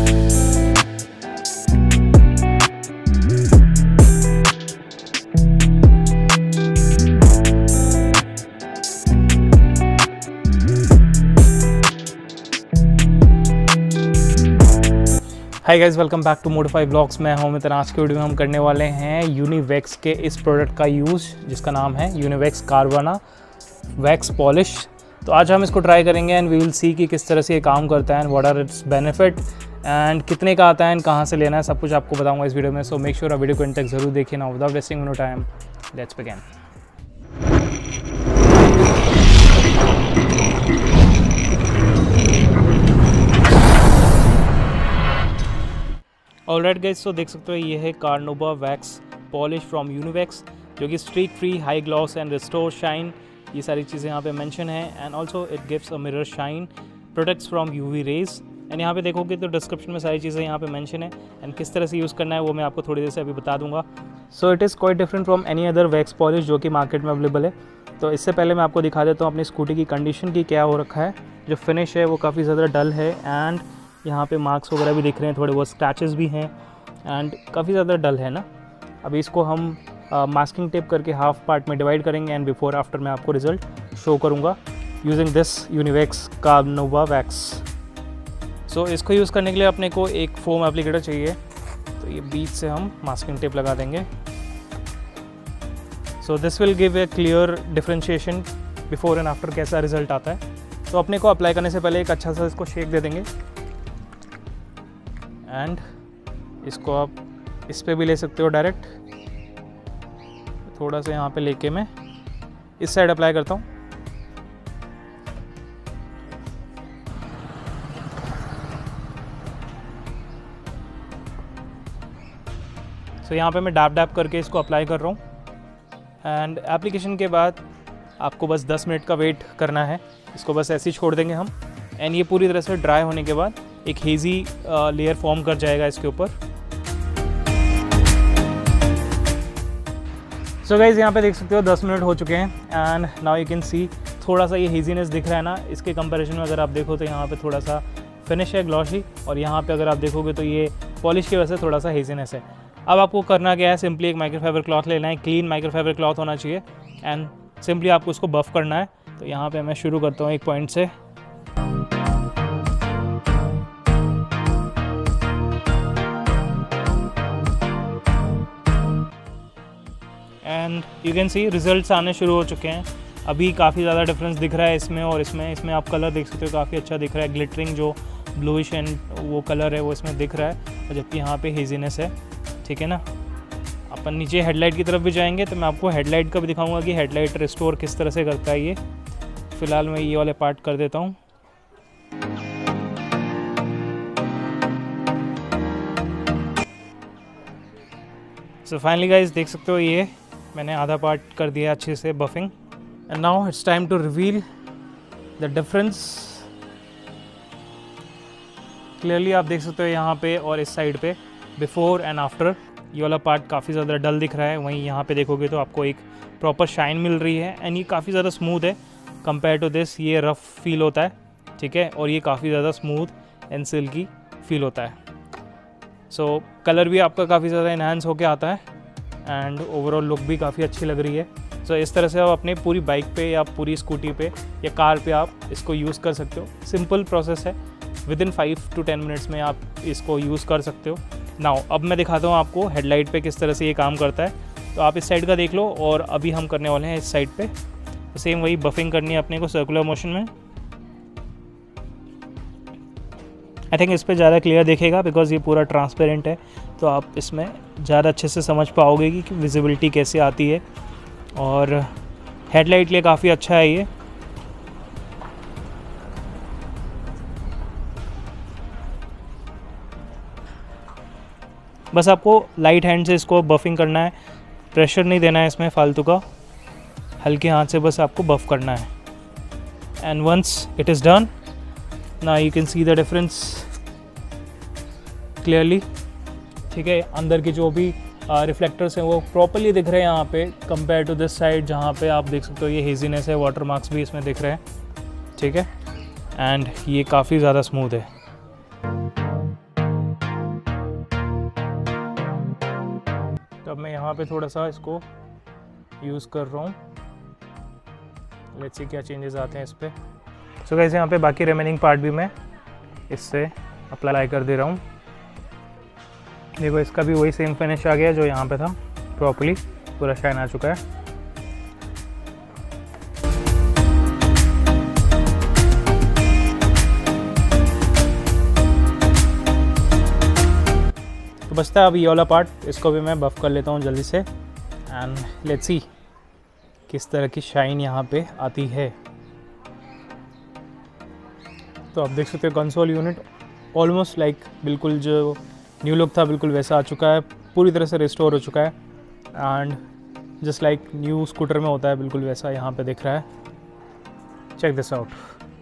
Hi guys, welcome back to modify blogs. मैं हूं मित्र। आज की वीडियो में हम करने वाले हैं यूनिवैक्स के इस प्रोडक्ट का यूज़, जिसका नाम है यूनिवैक्स कार्बोना वैक्स पॉलिश। तो आज हम इसको ट्राई करेंगे एंड वी विल सी कि किस तरह से ये काम करता है and what are its benefit and कितने का आता है एंड कहाँ से लेना है, सब कुछ आपको बताऊँगा इस वीडियो में। सो मेक श्योर वीडियो को एंड तक जरूर देखिए ना। Without wasting no time, let's begin. Alright guys, तो देख सकते हो ये है Carbona wax polish from Univax, जो कि streak free, high gloss and restore shine, ये सारी चीज़ें यहाँ पे मेंशन है। And also it gives a mirror shine, protects from UV rays. And यहाँ पे देखोगे तो डिस्क्रिप्शन में सारी चीज़ें यहाँ पे मेंशन है एंड किस तरह से यूज़ करना है वो मैं आपको थोड़ी देर से अभी बता दूंगा। So it is quite different from any other wax polish जो कि मार्केट में अवेलेबल है। तो इससे पहले मैं आपको दिखा देता हूँ अपनी स्कूटी की कंडीशन की क्या हो रखा है। जो फिनिश है वो काफ़ी ज़्यादा डल है एंड यहाँ पे मार्क्स वगैरह भी दिख रहे हैं, थोड़े बहुत स्क्रैचेस भी हैं एंड काफ़ी ज़्यादा डल है ना। अभी इसको हम मास्किंग टेप करके हाफ पार्ट में डिवाइड करेंगे एंड बिफोर आफ्टर मैं आपको रिजल्ट शो करूँगा using this Univax Carbona wax. So इसको यूज़ करने के लिए अपने को एक फोम एप्लीकेटर चाहिए। तो ये बीच से हम मास्किंग टेप लगा देंगे। So this will give a clear differentiation before and after कैसा रिजल्ट आता है। तो अपने को अप्लाई करने से पहले एक अच्छा सा इसको शेक दे देंगे एंड इसको आप इस पे भी ले सकते हो डायरेक्ट। थोड़ा सा यहाँ पे लेके मैं इस साइड अप्लाई करता हूँ। सो यहाँ पे मैं डैप डैप करके इसको अप्लाई कर रहा हूँ एंड एप्लीकेशन के बाद आपको बस 10 मिनट का वेट करना है। इसको बस ऐसे ही छोड़ देंगे हम एंड ये पूरी तरह से ड्राई होने के बाद एक हेज़ी लेयर फॉर्म कर जाएगा इसके ऊपर। सो गाइज यहाँ पे देख सकते हो 10 मिनट हो चुके हैं and now you can see थोड़ा सा ये हेजीनेस दिख रहा है ना। इसके कंपैरिजन में अगर आप देखो तो यहाँ पे थोड़ा सा फिनिश है ग्लॉसी, और यहाँ पे अगर आप देखोगे तो ये पॉलिश की वजह से थोड़ा सा हेजीनेस है। अब आपको करना क्या है, सिंपली एक माइक्रोफाइबर क्लॉथ लेना है। क्लीन माइक्रोफाइबर क्लॉथ होना चाहिए एंड सिंपली आपको उसको बफ़ करना है। तो यहाँ पर मैं शुरू करता हूँ एक पॉइंट से। And you can see results आने शुरू हो चुके हैं। अभी काफ़ी ज़्यादा डिफरेंस दिख रहा है इसमें और इसमें आप कलर देख सकते हो, काफ़ी अच्छा दिख रहा है। ग्लिटरिंग जो ब्लूइश एंड वो कलर है वो इसमें दिख रहा है, और जबकि यहाँ पे हेजीनेस है। ठीक है ना। अपन नीचे हेडलाइट की तरफ भी जाएंगे तो मैं आपको हेडलाइट का भी दिखाऊंगा कि हेडलाइट रिस्टोर किस तरह से करता है ये। फ़िलहाल मैं ये वाले पार्ट कर देता हूँ। सो फाइनली गाइस देख सकते हो ये मैंने आधा पार्ट कर दिया अच्छे से buffing. And now it's time to reveal the difference. Clearly आप देख सकते हो यहाँ पे और इस साइड पे बिफोर एंड आफ्टर। ये वाला पार्ट काफ़ी ज़्यादा डल दिख रहा है, वहीं यहाँ पे देखोगे तो आपको एक प्रॉपर शाइन मिल रही है एंड ये काफ़ी ज़्यादा स्मूथ है कंपेयर टू दिस। ये रफ़ फील होता है, ठीक है, और ये काफ़ी ज़्यादा स्मूथ एंड सिल्की फील होता है। सो कलर भी आपका काफ़ी ज़्यादा इन्हांस होके आता है एंड ओवरऑल लुक भी काफ़ी अच्छी लग रही है। सो इस तरह से आप अपने पूरी बाइक पे या पूरी स्कूटी पे या कार पे आप इसको यूज़ कर सकते हो। सिंपल प्रोसेस है, विद इन 5 to 10 मिनट्स में आप इसको यूज़ कर सकते हो। नाउ अब मैं दिखाता हूँ आपको हेडलाइट पे किस तरह से ये काम करता है। तो आप इस साइड का देख लो और अभी हम करने वाले हैं इस साइड पे। तो सेम वही बफिंग करनी है अपने को सर्कुलर मोशन में। आई थिंक इस पर ज़्यादा क्लियर दिखेगा बिकॉज ये पूरा ट्रांसपेरेंट है, तो आप इसमें ज़्यादा अच्छे से समझ पाओगे कि विजिबिलिटी कैसे आती है। और हेडलाइट के लिए काफ़ी अच्छा है ये। बस आपको लाइट हैंड से इसको बफिंग करना है, प्रेशर नहीं देना है इसमें फालतू का, हल्के हाथ से बस आपको बफ करना है। And once it is done, now you can see the difference clearly। ठीक है, अंदर के जो भी रिफ्लेक्टर्स हैं वो प्रॉपर्ली दिख रहे हैं यहाँ पे कंपेयर टू दिस साइड, जहाँ पे आप देख सकते हो ये हेजीनेस है, वाटर मार्क्स भी इसमें दिख रहे हैं। ठीक है, एंड ये काफ़ी ज़्यादा स्मूथ है। अब मैं यहाँ पे थोड़ा सा इसको यूज़ कर रहा हूँ, लेट्स सी क्या चेंजेस आते हैं इस पर। सो गाइस यहाँ पे बाकी रिमेनिंग पार्ट भी मैं इससे अप्लाई कर दे रहा हूँ। देखो इसका भी वही सेम फिनिश आ गया जो यहाँ पे था, प्रॉपर्ली पूरा शाइन आ चुका है। तो बचता है अभी ये वाला पार्ट, इसको भी मैं बफ कर लेता हूँ जल्दी से एंड लेट्स सी किस तरह की शाइन यहाँ पे आती है। तो आप देख सकते हो कंसोल यूनिट ऑलमोस्ट लाइक बिल्कुल जो न्यू लुक था बिल्कुल वैसा आ चुका है, पूरी तरह से रिस्टोर हो चुका है and just like new scooter में होता है बिल्कुल वैसा यहाँ पे दिख रहा है। Check this out.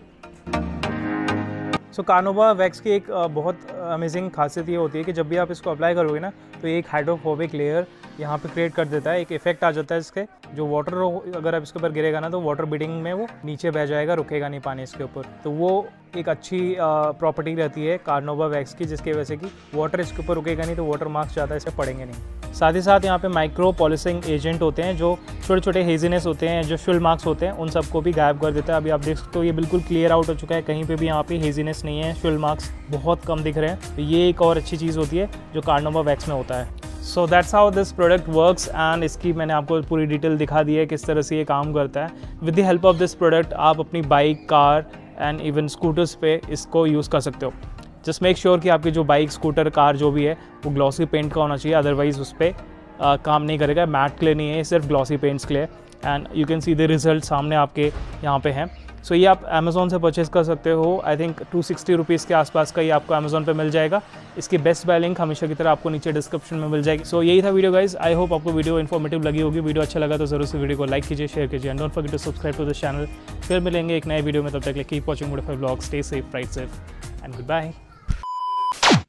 So Carbona wax की एक बहुत अमेजिंग खासियत ये होती है कि जब भी आप इसको अप्लाई करोगे ना तो ये एक हाइड्रोफोबिक लेयर यहाँ पे क्रिएट कर देता है, एक इफेक्ट आ जाता है इसके, जो वाटर अगर आप इसके ऊपर गिरेगा ना तो वाटर बीडिंग में वो नीचे बह जाएगा, रुकेगा नहीं पानी इसके ऊपर। तो वो एक अच्छी प्रॉपर्टी रहती है कार्नोवा वैक्स की, जिसकी वजह से कि वाटर इसके ऊपर रुकेगा नहीं तो वाटर मार्क्स ज़्यादा इसे पड़ेंगे नहीं। साथ ही साथ यहाँ पे माइक्रो पॉलिशिंग एजेंट होते हैं जो छोटे छोटे हेजीनेस होते हैं, जो शुल मार्क्स होते हैं, उन सबको भी गायब कर देता है। अभी आप देख सकते हो ये बिल्कुल क्लियर आउट हो चुका है, कहीं पे भी यहाँ पे हेजीनेस नहीं है, शुल मार्क्स बहुत कम दिख रहे हैं। तो ये एक और अच्छी चीज़ होती है जो कार्नोवा वैक्स में होता है। So that's how this product works and इसकी मैंने आपको पूरी डिटेल दिखा दी है किस तरह से ये काम करता है। With the help of this product आप अपनी bike, car and even scooters पे इसको यूज़ कर सकते हो। जस्ट मेक श्योर कि आपकी जो बाइक, स्कूटर, कार जो भी है वो ग्लॉसी पेंट का होना चाहिए, अदरवाइज़ उस पर काम नहीं करेगा। मैट क्ले नहीं है, सिर्फ glossy paints clay and you can see the result सामने आपके यहाँ पे हैं। सो ये आप अमेज़ॉन से परचेज़ कर सकते हो। आई थिंक 260 रुपीज़ के आसपास का ये आपको अमेज़ॉन पे मिल जाएगा। इसकी बेस्ट बाय लिंक हमेशा की तरह आपको नीचे डिस्क्रिप्शन में मिल जाएगी। सो यही था वीडियो गाइज। आई होप आपको वीडियो इन्फॉर्मेटिव लगी होगी। वीडियो अच्छा लगा तो जरूर से वीडियो को लाइक कीजिए, शेयर कीजिए and don't forget to subscribe to this channel. फिर मिलेंगे एक नए वीडियो में, तब तक keep watching Mode of Vlog. Stay safe, ride safe and good bye.